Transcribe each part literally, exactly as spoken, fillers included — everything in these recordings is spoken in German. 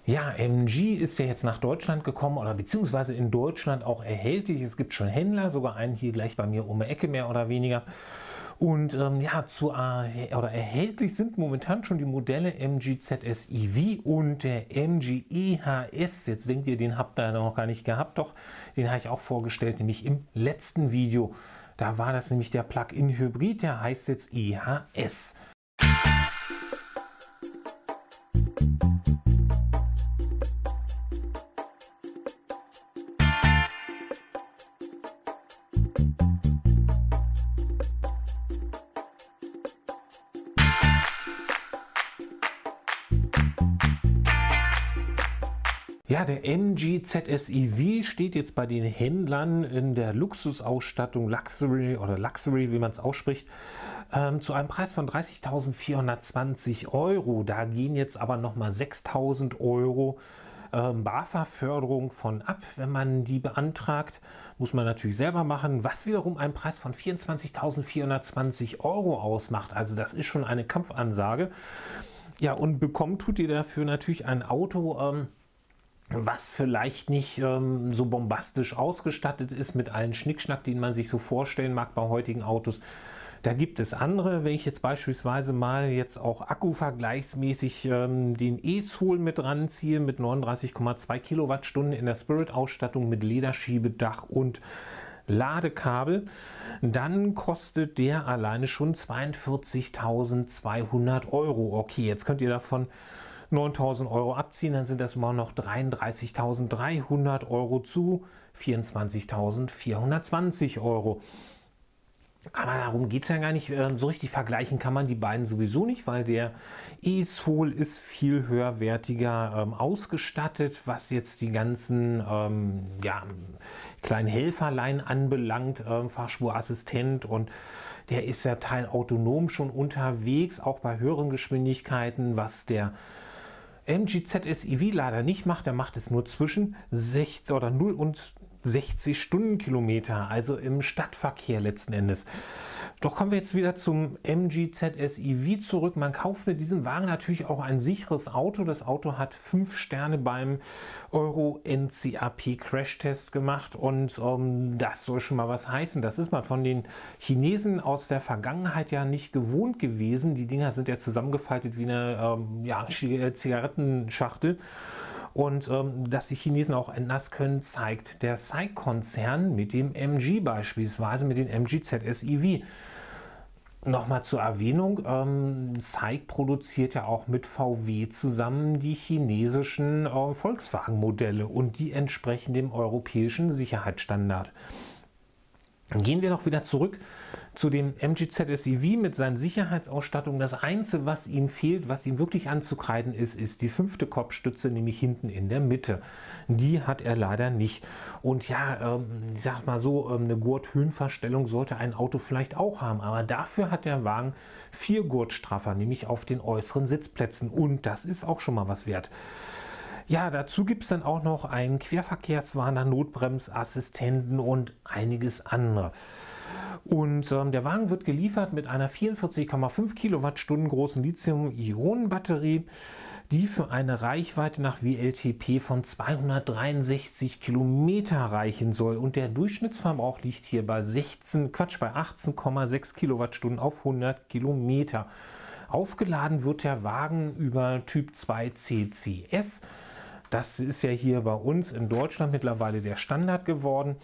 Ja, M G ist ja jetzt nach Deutschland gekommen oder beziehungsweise in Deutschland auch erhältlich. Es gibt schon Händler, sogar einen hier gleich bei mir um die Ecke mehr oder weniger. Und ähm, ja, zu, äh, oder erhältlich sind momentan schon die Modelle M G Z S E V und der M G E H S. Jetzt denkt ihr, den habt ihr noch gar nicht gehabt, doch den habe ich auch vorgestellt, nämlich im letzten Video. Da war das nämlich der Plug-in-Hybrid, der heißt jetzt E H S. Ja, der M G Z S E V steht jetzt bei den Händlern in der Luxusausstattung, Luxury oder Luxury, wie man es ausspricht, ähm, zu einem Preis von dreißigtausendvierhundertzwanzig Euro. Da gehen jetzt aber nochmal sechstausend Euro ähm, BAFA-Förderung von ab, wenn man die beantragt. Muss man natürlich selber machen, was wiederum einen Preis von vierundzwanzigtausendvierhundertzwanzig Euro ausmacht. Also das ist schon eine Kampfansage. Ja, und bekommen tut ihr dafür natürlich ein Auto, ähm, was vielleicht nicht ähm, so bombastisch ausgestattet ist mit allen Schnickschnack, den man sich so vorstellen mag bei heutigen Autos. Da gibt es andere, wenn ich jetzt beispielsweise mal jetzt auch akkuvergleichsmäßig ähm, den e-Soul mit ranziehe mit neununddreißig Komma zwei Kilowattstunden in der Spirit-Ausstattung mit Lederschiebedach und Ladekabel, dann kostet der alleine schon zweiundvierzigtausendzweihundert Euro. Okay, jetzt könnt ihr davon neuntausend Euro abziehen, dann sind das immer noch dreiunddreißigtausenddreihundert Euro zu vierundzwanzigtausendvierhundertzwanzig Euro. Aber darum geht es ja gar nicht. So richtig vergleichen kann man die beiden sowieso nicht, weil der e-Soul ist viel höherwertiger ähm, ausgestattet, was jetzt die ganzen ähm, ja, kleinen Helferlein anbelangt, ähm, Fahrspurassistent, und der ist ja teilautonom schon unterwegs, auch bei höheren Geschwindigkeiten, was der M G Z S E V leider nicht macht. Der macht es nur zwischen sechzig oder null und sechzig Stundenkilometer, also im Stadtverkehr letzten Endes. Doch kommen wir jetzt wieder zum M G Z S E V zurück. Man kauft mit diesem Wagen natürlich auch ein sicheres Auto. Das Auto hat fünf Sterne beim Euro N C A P Crashtest gemacht, und ähm, das soll schon mal was heißen. Das ist man von den Chinesen aus der Vergangenheit ja nicht gewohnt gewesen. Die Dinger sind ja zusammengefaltet wie eine ähm, ja, Zigarettenschachtel. Und ähm, dass die Chinesen auch anders können, zeigt der S A I C-Konzern mit dem M G beispielsweise, mit dem M G Z S E V. Nochmal zur Erwähnung, ähm, S A I C produziert ja auch mit V W zusammen die chinesischen äh, Volkswagen-Modelle, und die entsprechen dem europäischen Sicherheitsstandard. Gehen wir doch wieder zurück zu dem M G Z S E V mit seinen Sicherheitsausstattungen. Das Einzige, was ihm fehlt, was ihm wirklich anzukreiden ist, ist die fünfte Kopfstütze, nämlich hinten in der Mitte. Die hat er leider nicht. Und ja, ähm, ich sag mal so, ähm, eine Gurthöhenverstellung sollte ein Auto vielleicht auch haben. Aber dafür hat der Wagen vier Gurtstraffer, nämlich auf den äußeren Sitzplätzen. Und das ist auch schon mal was wert. Ja, dazu gibt es dann auch noch einen Querverkehrswarner, Notbremsassistenten und einiges andere. Und ähm, der Wagen wird geliefert mit einer vierundvierzig Komma fünf Kilowattstunden großen Lithium-Ionen-Batterie, die für eine Reichweite nach W L T P von zweihundertdreiundsechzig Kilometer reichen soll. Und der Durchschnittsverbrauch liegt hier bei sechzehn, Quatsch, bei achtzehn Komma sechs Kilowattstunden auf hundert Kilometer. Aufgeladen wird der Wagen über Typ zwei C C S. Das ist ja hier bei uns in Deutschland mittlerweile der Standard geworden.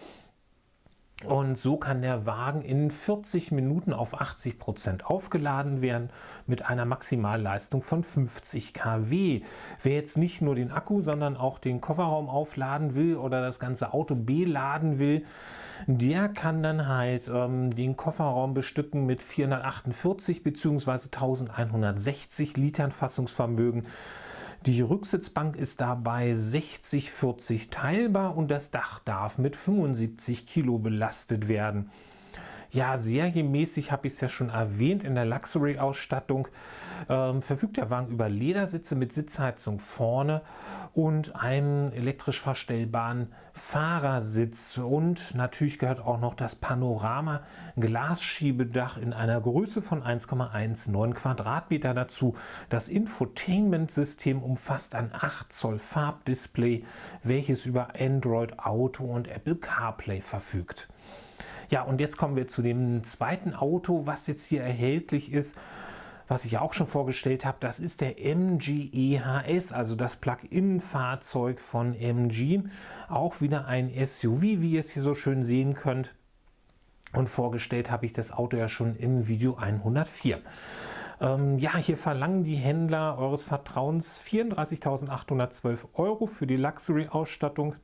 Und so kann der Wagen in vierzig Minuten auf achtzig Prozent aufgeladen werden mit einer Maximalleistung von fünfzig Kilowatt. Wer jetzt nicht nur den Akku, sondern auch den Kofferraum aufladen will oder das ganze Auto beladen will, der kann dann halt ähm, den Kofferraum bestücken mit vierhundertachtundvierzig bzw. eintausendeinhundertsechzig Litern Fassungsvermögen. Die Rücksitzbank ist dabei sechzig vierzig teilbar, und das Dach darf mit fünfundsiebzig Kilo belastet werden. Ja, serienmäßig habe ich es ja schon erwähnt, in der Luxury-Ausstattung ähm, verfügt der Wagen über Ledersitze mit Sitzheizung vorne und einem elektrisch verstellbaren Fahrersitz. Und natürlich gehört auch noch das Panorama-Glasschiebedach in einer Größe von eins Komma neunzehn Quadratmeter dazu. Das Infotainment-System umfasst ein acht Zoll Farbdisplay, welches über Android Auto und Apple CarPlay verfügt. Ja, und jetzt kommen wir zu dem zweiten Auto, was jetzt hier erhältlich ist, was ich auch schon vorgestellt habe. Das ist der M G E H S, also das Plug-in-Fahrzeug von M G. Auch wieder ein S U V, wie ihr es hier so schön sehen könnt. Und vorgestellt habe ich das Auto ja schon im Video hundertvier. Ähm, ja, hier verlangen die Händler eures Vertrauens vierunddreißigtausendachthundertzwölf Euro für die Luxury-Ausstattung.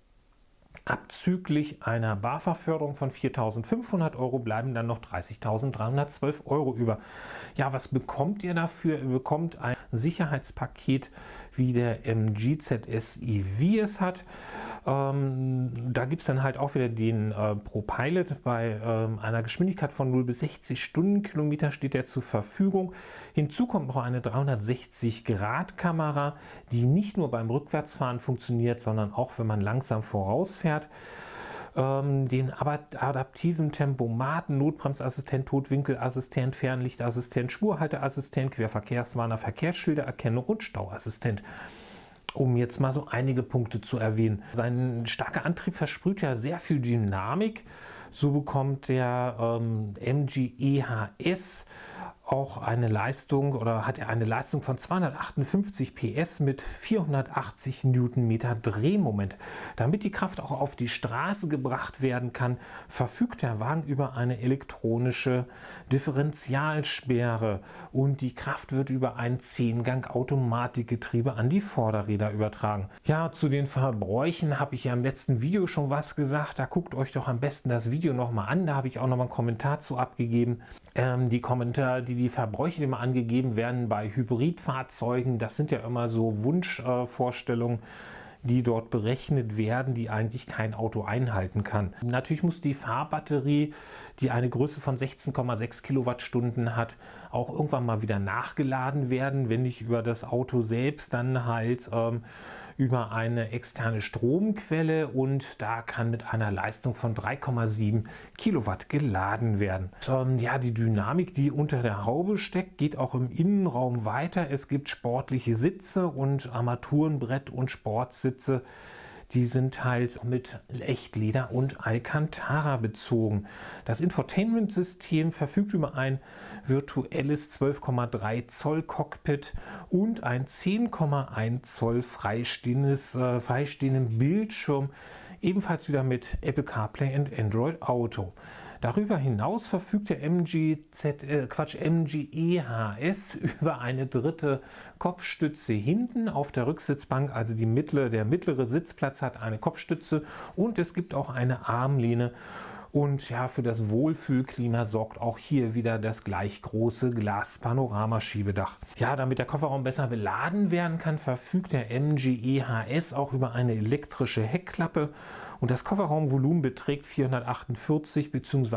Abzüglich einer BAFA-Förderung von viertausendfünfhundert Euro bleiben dann noch dreißigtausenddreihundertzwölf Euro über. Ja, was bekommt ihr dafür? Ihr bekommt ein Sicherheitspaket, wie der M G Z S E V es hat. Ähm, da gibt es dann halt auch wieder den äh, ProPilot. Bei ähm, einer Geschwindigkeit von null bis sechzig Stundenkilometer steht der zur Verfügung. Hinzu kommt noch eine dreihundertsechzig Grad Kamera, die nicht nur beim Rückwärtsfahren funktioniert, sondern auch wenn man langsam vorausfährt. Ähm, den adaptiven Tempomaten, Notbremsassistent, Totwinkelassistent, Fernlichtassistent, Spurhalteassistent, Querverkehrswarner, Verkehrsschildererkennung und Stauassistent. Um jetzt mal so einige Punkte zu erwähnen. Sein starker Antrieb versprüht ja sehr viel Dynamik. So bekommt der ähm, M G E H S auch eine Leistung oder hat er eine Leistung von zweihundertachtundfünfzig P S mit vierhundertachtzig Newtonmeter Drehmoment. Damit die Kraft auch auf die Straße gebracht werden kann, verfügt der Wagen über eine elektronische Differentialsperre und die Kraft wird über ein Zehn-Gang-Automatikgetriebe an die Vorderräder übertragen. Ja, zu den Verbräuchen habe ich ja im letzten Video schon was gesagt. Da guckt euch doch am besten das Video nochmal an. Da habe ich auch nochmal einen Kommentar zu abgegeben. Ähm, die Kommentare, die die Verbräuche, die immer angegeben werden bei Hybridfahrzeugen, das sind ja immer so Wunschvorstellungen, äh, die dort berechnet werden, die eigentlich kein Auto einhalten kann. Natürlich muss die Fahrbatterie, die eine Größe von sechzehn Komma sechs Kilowattstunden hat, auch irgendwann mal wieder nachgeladen werden, wenn nicht über das Auto selbst, dann halt ähm, über eine externe Stromquelle und da kann mit einer Leistung von drei Komma sieben Kilowatt geladen werden. Ähm, ja, die Dynamik, die unter der Haube steckt, geht auch im Innenraum weiter. Es gibt sportliche Sitze und Armaturenbrett und Sportsitze. Die sind halt mit Echtleder und Alcantara bezogen. Das Infotainment-System verfügt über ein virtuelles zwölf Komma drei Zoll Cockpit und ein zehn Komma eins Zoll freistehendes, äh, freistehenden Bildschirm, ebenfalls wieder mit Apple CarPlay und Android Auto. Darüber hinaus verfügt der M G Z, äh, Quatsch, M G E H S über eine dritte Kopfstütze hinten auf der Rücksitzbank, also die mittlere, der mittlere Sitzplatz hat eine Kopfstütze und es gibt auch eine Armlehne. Und ja, für das Wohlfühlklima sorgt auch hier wieder das gleich große Glas-Panorama-Schiebedach. Ja, damit der Kofferraum besser beladen werden kann, verfügt der M G E H S auch über eine elektrische Heckklappe. Und das Kofferraumvolumen beträgt vierhundertachtundvierzig bzw.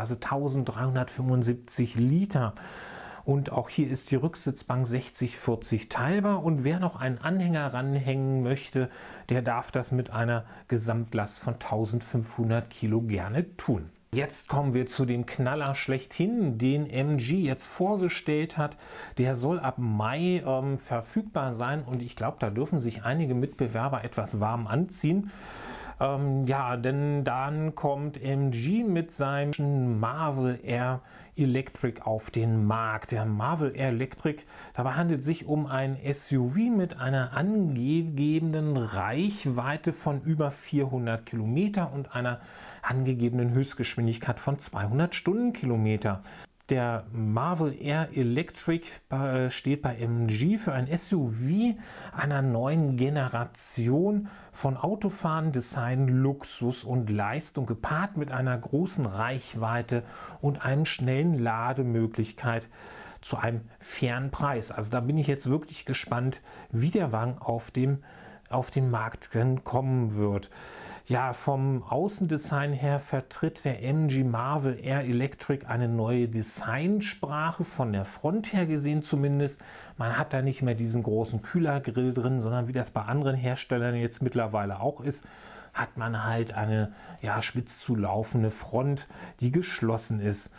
eintausenddreihundertfünfundsiebzig Liter. Und auch hier ist die Rücksitzbank sechzig vierzig teilbar. Und wer noch einen Anhänger ranhängen möchte, der darf das mit einer Gesamtlast von eintausendfünfhundert Kilo gerne tun. Jetzt kommen wir zu dem Knaller schlechthin, den M G jetzt vorgestellt hat. Der soll ab Mai ähm, verfügbar sein und ich glaube, da dürfen sich einige Mitbewerber etwas warm anziehen. Ähm, ja, denn dann kommt M G mit seinem Marvel Air Electric auf den Markt. Der Marvel Air Electric, dabei handelt es sich um ein S U V mit einer angegebenen Reichweite von über vierhundert Kilometer und einer angegebenen Höchstgeschwindigkeit von zweihundert Stundenkilometer. Der Marvel Air Electric steht bei M G für ein S U V einer neuen Generation von Autofahren, Design, Luxus und Leistung, gepaart mit einer großen Reichweite und einer schnellen Lademöglichkeit zu einem fairen Preis. Also da bin ich jetzt wirklich gespannt, wie der Wagen auf dem auf den Markt kommen wird. Ja, vom Außendesign her vertritt der M G Marvel Air Electric eine neue Designsprache, von der Front her gesehen zumindest. Man hat da nicht mehr diesen großen Kühlergrill drin, sondern wie das bei anderen Herstellern jetzt mittlerweile auch ist, hat man halt eine ja, spitz zulaufende Front, die geschlossen ist.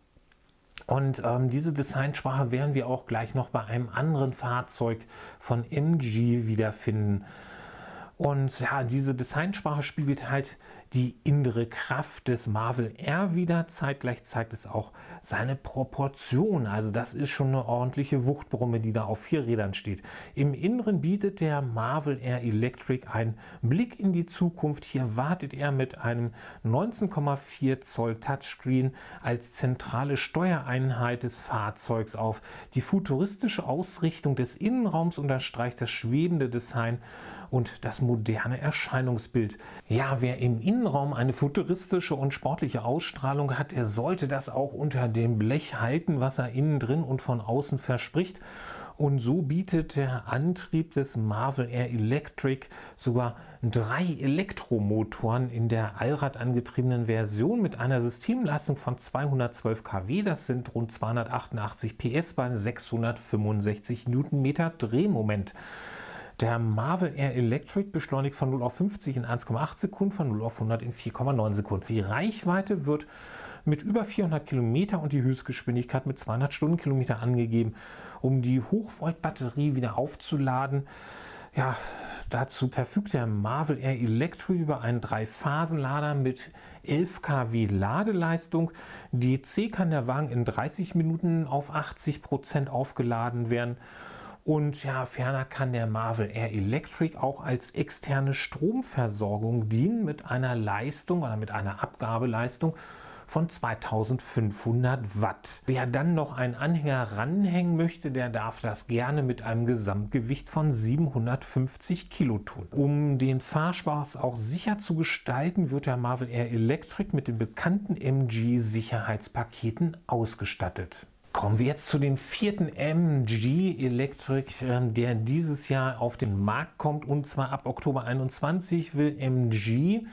Und ähm, diese Designsprache werden wir auch gleich noch bei einem anderen Fahrzeug von M G wiederfinden. Und ja, diese Designsprache spiegelt halt die innere Kraft des Marvel Air wider. Zeitgleich zeigt es auch seine Proportion. Also das ist schon eine ordentliche Wuchtbrumme, die da auf vier Rädern steht. Im Inneren bietet der Marvel Air Electric einen Blick in die Zukunft. Hier wartet er mit einem neunzehn Komma vier Zoll Touchscreen als zentrale Steuereinheit des Fahrzeugs auf. Die futuristische Ausrichtung des Innenraums unterstreicht das schwebende Design und das moderne Erscheinungsbild. Ja, wer im Innenraum eine futuristische und sportliche Ausstrahlung hat, er sollte das auch unter dem Blech halten, was er innen drin und von außen verspricht. Und so bietet der Antrieb des Marvel Air Electric sogar drei Elektromotoren in der allradangetriebenen Version mit einer Systemleistung von zweihundertzwölf Kilowatt. Das sind rund zweihundertachtundachtzig P S bei sechshundertfünfundsechzig Newtonmeter Drehmoment. Der Marvel Air Electric beschleunigt von null auf fünfzig in eins Komma acht Sekunden, von null auf hundert in vier Komma neun Sekunden. Die Reichweite wird mit über vierhundert Kilometer und die Höchstgeschwindigkeit mit zweihundert Stundenkilometer angegeben. Um die Hochvolt-Batterie wieder aufzuladen, ja, dazu verfügt der Marvel Air Electric über einen Drei-Phasen-Lader mit elf Kilowatt Ladeleistung. D C kann der Wagen in dreißig Minuten auf achtzig Prozent aufgeladen werden. Und ja, ferner kann der Marvel Air Electric auch als externe Stromversorgung dienen mit einer Leistung oder mit einer Abgabeleistung von zweitausendfünfhundert Watt. Wer dann noch einen Anhänger ranhängen möchte, der darf das gerne mit einem Gesamtgewicht von siebenhundertfünfzig Kilo tun. Um den Fahrspaß auch sicher zu gestalten, wird der Marvel Air Electric mit den bekannten M G-Sicherheitspaketen ausgestattet. Kommen wir jetzt zu dem vierten M G Electric, der dieses Jahr auf den Markt kommt, und zwar ab Oktober einundzwanzig will M G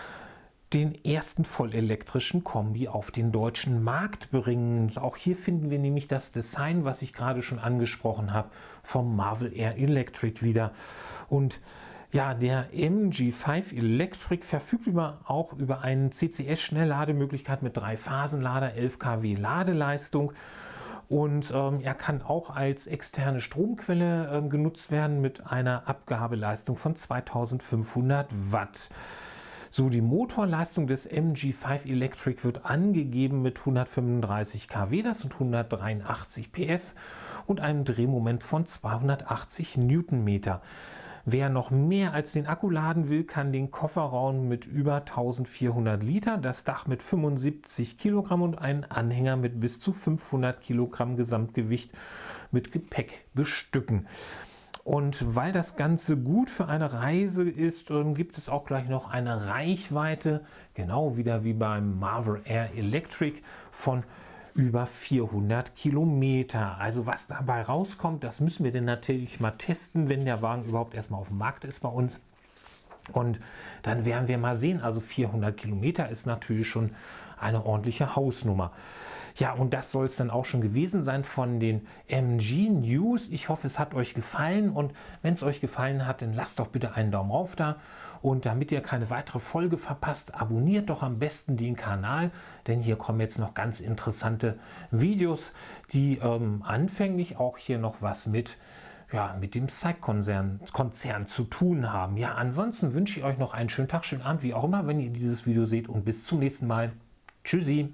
den ersten vollelektrischen Kombi auf den deutschen Markt bringen. Auch hier finden wir nämlich das Design, was ich gerade schon angesprochen habe, vom Marvel Air Electric wieder. Und ja, der M G fünf Electric verfügt über, auch über eine C C S-Schnelllademöglichkeit mit Drei-Phasen-Lader, elf Kilowatt Ladeleistung. Und ähm, er kann auch als externe Stromquelle äh, genutzt werden mit einer Abgabeleistung von zweitausendfünfhundert Watt. So, die Motorleistung des M G fünf Electric wird angegeben mit hundertfünfunddreißig Kilowatt, das sind hundertdreiundachtzig P S und einem Drehmoment von zweihundertachtzig Newtonmeter. Wer noch mehr als den Akku laden will, kann den Kofferraum mit über eintausendvierhundert Liter, das Dach mit fünfundsiebzig Kilogramm und einen Anhänger mit bis zu fünfhundert Kilogramm Gesamtgewicht mit Gepäck bestücken. Und weil das Ganze gut für eine Reise ist, gibt es auch gleich noch eine Reichweite, genau wieder wie beim Marvel Air Electric, von über vierhundert Kilometer. Also was dabei rauskommt, das müssen wir dann natürlich mal testen, wenn der Wagen überhaupt erstmal auf dem Markt ist bei uns. Und dann werden wir mal sehen, also vierhundert Kilometer ist natürlich schon eine ordentliche Hausnummer. Ja, und das soll es dann auch schon gewesen sein von den M G News. Ich hoffe, es hat euch gefallen, und wenn es euch gefallen hat, dann lasst doch bitte einen Daumen rauf da. Und damit ihr keine weitere Folge verpasst, abonniert doch am besten den Kanal, denn hier kommen jetzt noch ganz interessante Videos, die ähm, anfänglich auch hier noch was mit ja, mit dem SAIC-Konzern Konzern zu tun haben. Ja, ansonsten wünsche ich euch noch einen schönen Tag, schönen Abend, wie auch immer, wenn ihr dieses Video seht, und bis zum nächsten Mal. Tschüssi!